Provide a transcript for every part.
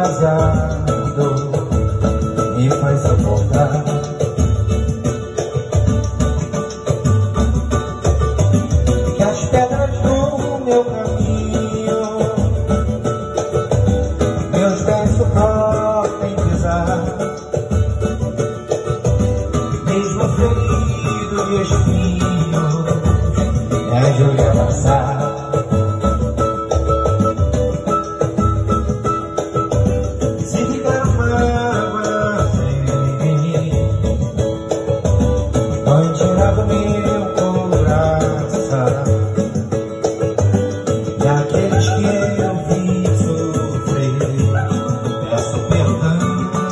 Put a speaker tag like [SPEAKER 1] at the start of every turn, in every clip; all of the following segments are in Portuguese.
[SPEAKER 1] demasiado me faz suportar. Que as pedras do meu caminho meus pés suportem pisar, mesmo ferido de espinhos, me ajude a avançar. Tirava meu coração daqueles que eu vi sofrer, peço perdão.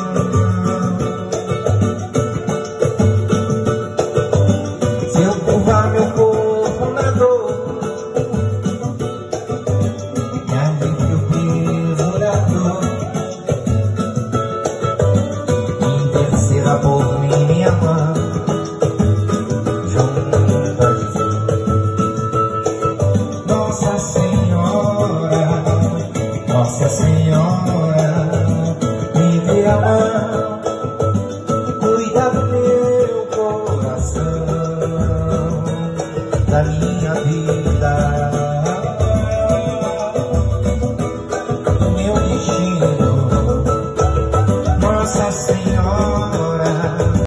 [SPEAKER 1] Se eu curvar meu corpo na dor, me alivio o peso da dor, interceda por minha mão. Nossa Senhora, Nossa Senhora, me dê a mão, cuida do meu coração, da minha